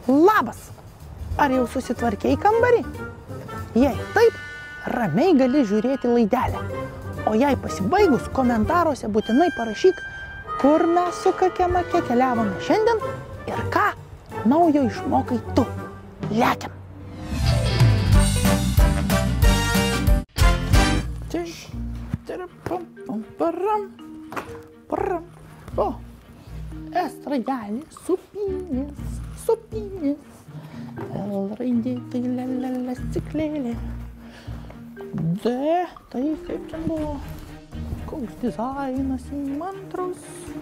Labas! Ar jau susitvarkei kambarį? Jei taip, ramiai gali žiūrėti laidelę. O jei pasibaigus, komentaruose būtinai parašyk, kur mes su Kakemake keliavome šiandien ir ką naujo išmokai tu. Lekiam! O, S-raidelė, supynės. L-raidė, tai lelelė, stiklėlė. D, tai kaip čia buvo? Koks dizainas įmantrus.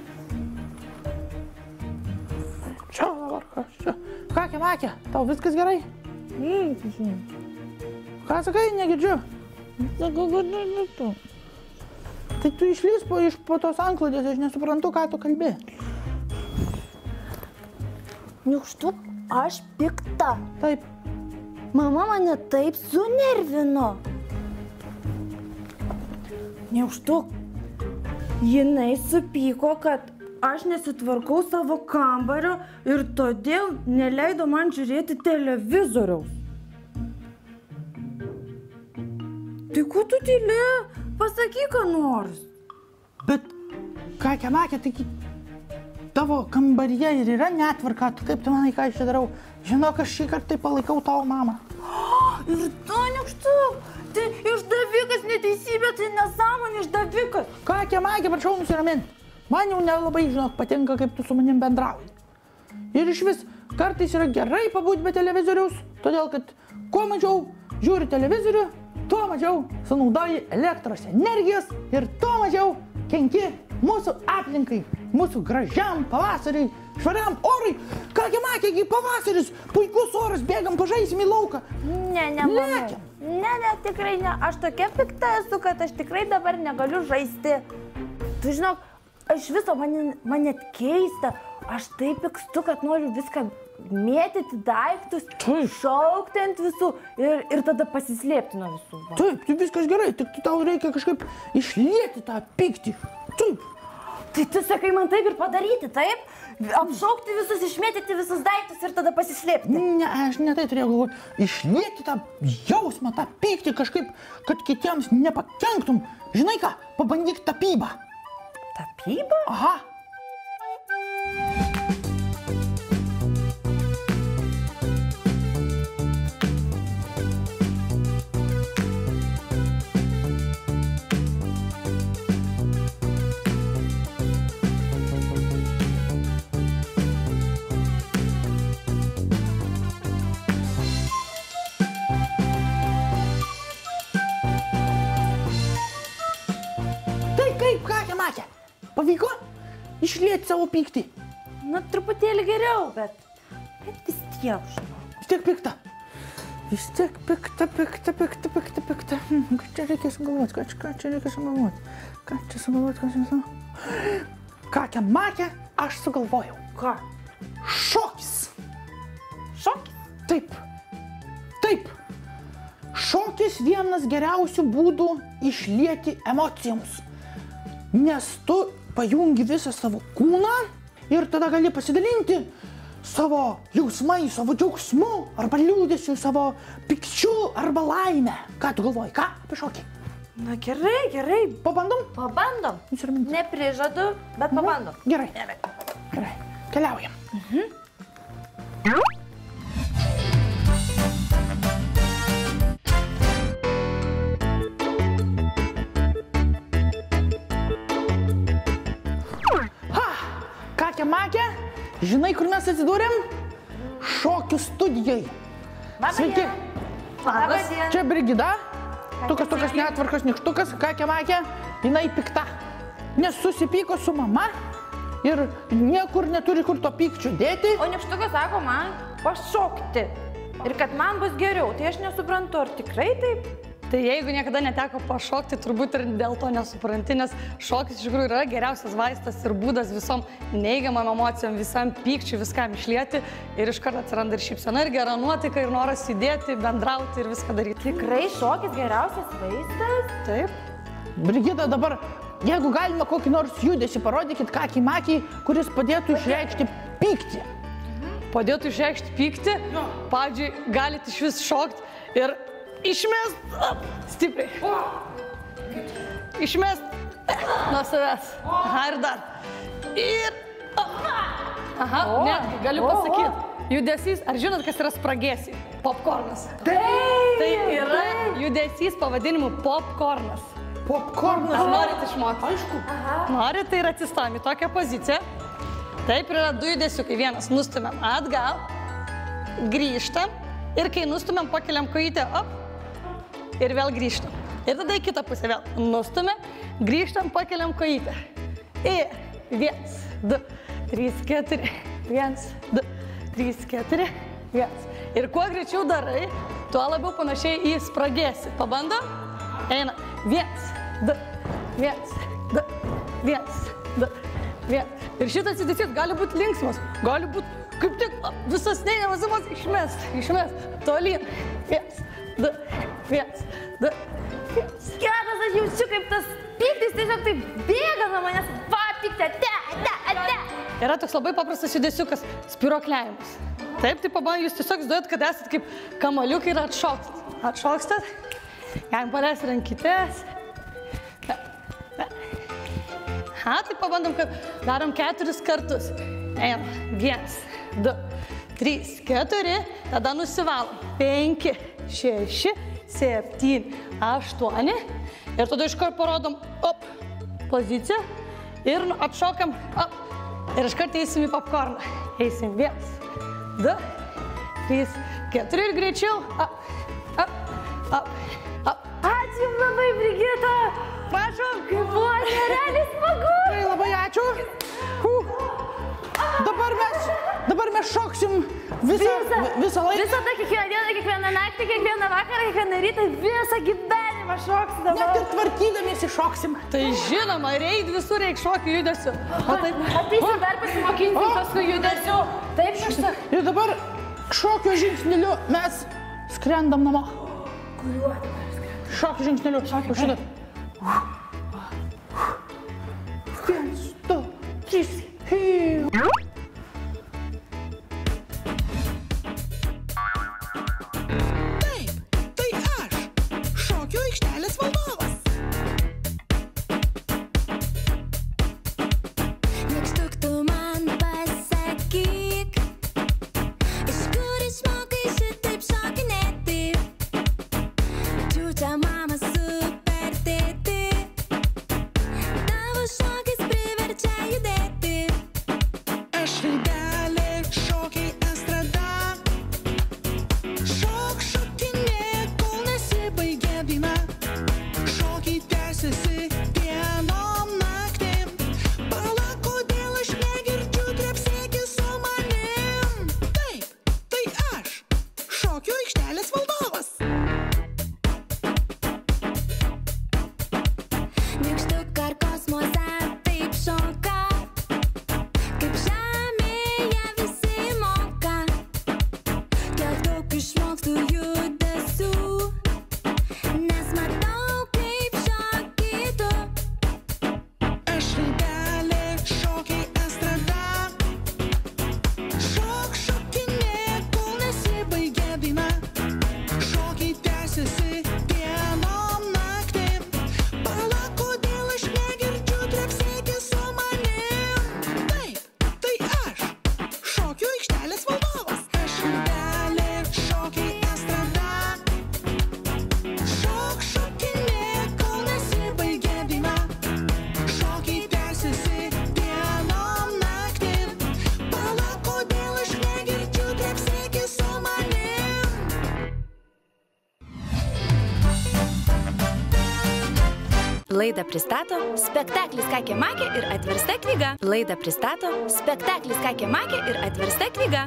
Čia dabar kas čia? Kakemake, tau viskas gerai? Ką sakai, negirdžiu? Tai tu išlys po tos antklodės, aš nesuprantu, ką tu kalbi. Niukštuk, aš pikta. Taip. Mama mane taip sunervino. Niukštuk, jinai supyko, kad aš nesitvarkau savo kambario ir todėl neleido man žiūrėti televizoriaus. Tai ko tu tyli? Pasakyk, ką nors. Bet, Kakemake, tai tavo kambaryje ir yra netvarka. Tu kaip tu manai, ką aš čia darau? Žinok, aš šį kartą palaikau tavo mamą. Ir tu, Niukštuk, tai išdavikas, neteisybė, tai nesąmonė išdavikas. Kakemake, prašau nusiraminti. Man jau nelabai, žinok, patinka, kaip tu su manim bendrauji. Ir iš vis, kartais yra gerai pabūti be televizoriaus, todėl kad kuo mažiau žiūri televizorių, tuo mažiau sunaudoji elektros energijos ir tuo mažiau kenki mūsų aplinkai, mūsų gražiam pavasariui, švariam orui. Kakemake, pavasaris, puikus oras, bėgam, pažaisim į lauką. Ne, mama. Ne, tikrai ne. Aš tokia pikta esu, kad aš tikrai dabar negaliu žaisti. Tu žinok, aš viso man net keista. Aš taip pykstu, kad noriu viską mėtyti daiktus, šaukti ant visų ir tada pasislėpti nuo visų. Taip, tai viskas gerai, tik tau reikia kažkaip išlieti tą pyktį. Taip. Tai tu sakai man taip ir padaryti, taip? Apšaukti visus, išmėtyti visus daiktus ir tada pasislėpti. Ne, aš ne tai turėjau galvoti. Išlieti tą jausmą, tą pyktį kažkaip, kad kitiems nepakenktum. Žinai ką, pabandyk tapybą. Tapybą? Aha. Kakemake, pavyko išlieti savo pyktį? Na, truputėlį geriau, bet vis tiek, žinau. Vis tiek pikta. Vis tiek pikta. Ką čia reikia sugalvoti? Ką čia sugalvoti? Kakemake, aš sugalvojau. Ką? Šokis. Šokis? Taip. Šokis vienas geriausių būdų išlieti emocijoms. Nes tu pajungi visą savo kūną ir tada gali pasidalinti savo jausmai, savo džiaugsmu arba liūdesiu, savo pykčiu arba laimę. Ką tu galvoji, ką apie šokį? Na gerai. Pabandom? Pabandom. Neprižadu, bet pabandom. Gerai. Keliaujam. Kakemake, žinai, kur mes atsidūrėm? Šokių studijai. Sveiki. Labas. Čia Brigida. Tokios netvarkos Niukštukas. Kakemake, jinai pikta. Nes susipyko su mama ir niekur neturi kur to pykčio dėti. O Niukštukas sako man pašokti. Ir kad man bus geriau. Tai aš nesuprantu, ar tikrai taip? Tai jeigu niekada neteko pašokti, turbūt ir dėl to nesupranti, nes šokis iš tikrųjų yra geriausias vaistas ir būdas visom neigiamam emocijom, visam pykčiui, viskam išlieti ir iš karto atsiranda ir šypsena, ir gera nuotaika, ir noras judėti, bendrauti ir viską daryti. Tikrai šokis geriausias vaistas? Taip. Brigida, dabar, jeigu galima kokį nors judesį, parodykit Kakemake, kuris padėtų išreikšti pyktį. padėtų išreikšti pyktį, pavyzdžiui, galite iš vis šokti ir išmest stipriai. Išmest nuo savęs. Aha, ir dar. Ir... Aha, netgi galiu pasakyti. Judesys, ar žinot, kas yra spragėsiai? Popkornas. Tai yra judesys pavadinimu popkornas. Popkornas. Ar norit išmokti? Aišku. Norit, tai ir atsistojam į tokią poziciją. Taip, yra du judesiukai. Vienas, nustumiam atgal, grįžtam ir kai nustumiam, pakeliam kojytę, op, ir vėl grįžtam. Ir tada į kitą pusę vėl. Nustumiam, grįžtam, pakeliam kojytę. Ir 1, 2, 3, 4, 1, 2, 3, 4, 1. Ir kuo greičiau darai, tuo labiau panašiai į spragėsį. Pabandom? Eina. 1, 2, 1, 2, 1, 2, 1. Ir šitas judesys gali būti linksmas, gali būti kaip tik visas neigiamas emocijas išmest, tolyn. 1, 2, 1, 2, 1. Geras, aš jaučiu, kaip tas pyktis tiesiog taip bėga nuo manęs. Va, pyktė, te. Yra toks labai paprastas judesiukas – spyruokliavimas. Taip, tai pabandom, jūs tiesiog įsivaizduojat, kad esat kaip kamuoliukai ir atšokstat. Atšokstat, galim paleisti rankytės. Aha, tai pabandom, kad darom 4 kartus. Einam. 1, 2, 3, 4. Tada nusivalom. 5, 6, 7, 8. Ir tada iškart parodom, op, poziciją. Ir atšokam, op. Ir iškart eisim į popkorną. Eisim 1, 2, 3, 4 ir greičiau. Op, op, op, op. Ačiū jums labai, Brigita. Prašom. Kaip buvo nerealiai smagu. Tai labai ačiū. Dabar mes šoksim visą laiką. Visada, kiekvieną dieną, kiekvieną naktį, kiekvieną vakarą, kiekvieną rytą, visą gyvenimą šoksim dabar. Net ir tvarkydamiesi šoksim. Tai žinoma, reik visur reik šokių judesių. Ateisim dar pasimokinsim paskui judesių. Taip, šoksim. Ir dabar šokio žingsneliu mes skrendam namo. Kuriuo dabar skrendam? Šokio žingsneliu. Šokio šitą. 1, 2, 3. Laidą pristato spektaklis Kakė Makė ir atversta knyga. Laidą pristato spektaklis Kakė Makė ir atversta knyga.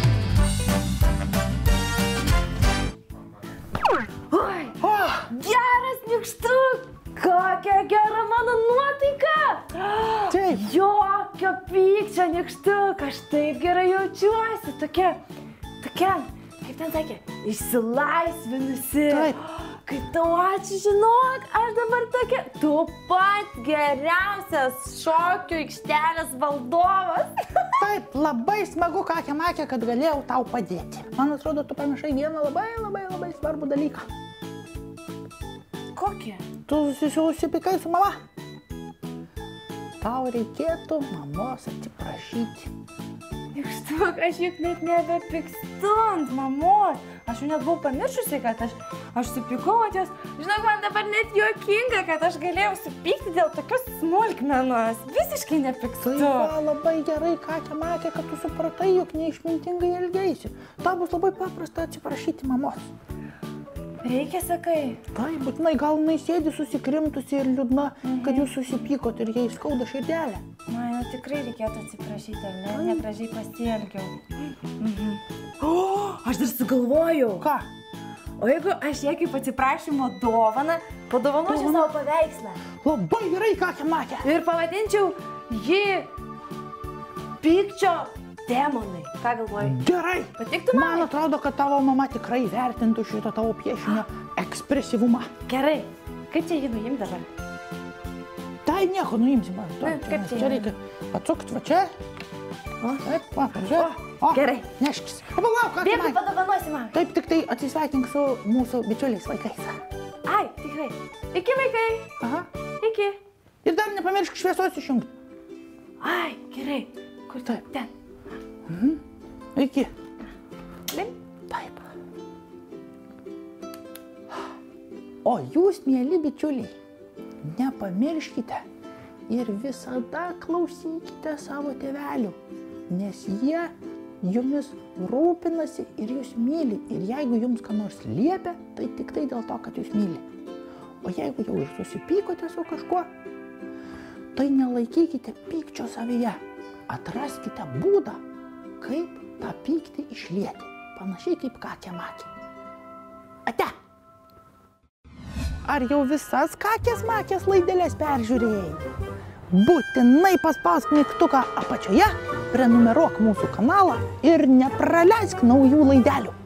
Oi, geras nykštuk! Kokia gera mano nuotaika! Taip. Jokio pykčio nykštuk, aš taip gerai jaučiuosi. Tokia, kaip ten sakė, išsilaisvinusi. Taip. Kaip tau ačiū, žinok, aš dabar tokia, tu pat geriausias šokių aikštelės valdovas. Taip, labai smagu, Kakė Makė, kad galėjau tau padėti. Man atrodo, tu pamiršai vieną labai svarbų dalyką. Kokį? Tu susipykai su mama. Tau reikėtų mamos atsiprašyti. Nykštuk, aš juk net nebepykstu ant mamos. Aš jau net buvau pamiršusi, kad aš supykau ant jos. Žinok, man dabar net juokinga, kad aš galėjau supykti dėl tokios smulkmenos. Visiškai nepykstu. Tai va, labai gerai, Kakė Makė, kad tu supratai, jog neišmintingai elgeisi. Tau bus labai paprasta atsiprašyti mamos. Reikia, sakai? Tai būtinai gal sėdi susikrimtusi ir liūdna, kad jūs susipykot ir jai skauda širdelę. Man tikrai reikėtų atsiprašyti, ar ne? Negražiai pasielgiau. O, aš dar sugalvojau. Ką? O jeigu aš jai kaip atsiprašymo dovaną, padovanočiau savo paveikslą. Labai gerai, Kakė Makė. Ir pavadinčiau jį Pykčio demonai. Ką galvoji? Gerai. Patiktų man? Man atrodo, kad tavo mama tikrai vertintų šito tavo piešinio ekspresyvumą. Gerai. Kaip čia jį nuimti dabar? Tai nieko nuimsim. Kaip čia? Čia reikia atsukti va čia. Taip, va, žiūrėk. Gerai. Neškis. Palauk, Kakė Bėgu Makė. padovanosi man. Taip, tik tai atsisveikink su mūsų bičiuliais vaikais. Ai, tikrai. Iki vaikai. Aha. Iki. Ir dar nepamiršk šviesos išjungti. Ai, gerai. Kur tu? Taip. Ten. Iki. Lim. Taip. O jūs, mieli bičiuliai, nepamirškite ir visada klausykite savo tėvelių, nes jie jumis rūpinasi ir jūs myli. Ir jeigu jums ką nors liepia, tai tik tai dėl to, kad jūs myli. O jeigu jau ir susipykote su kažkuo, tai nelaikykite pykčio savyje. Atraskite būdą, kaip tą pyktį išlieti. Panašiai kaip Kakė Makė. Ate! Ar jau visas Kakės Makės laidelės peržiūrėjai? Būtinai paspausk mygtuką apačioje, prenumeruok mūsų kanalą ir nepraleisk naujų laidelių.